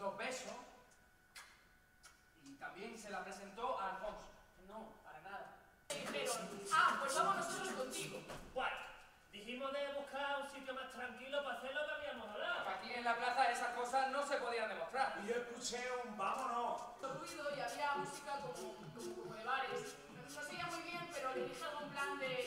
dos besos y también se la presentó a Alfonso. No, para nada. Dijeron, pues vamos nosotros contigo. Bueno, dijimos de buscar un sitio más tranquilo para hacer lo que habíamos hablado. Aquí en la plaza esas cosas no se podían demostrar. Y yo escuché un vámonos. Ruido y había música como de bares. No seguía muy bien, pero le dije algo en plan de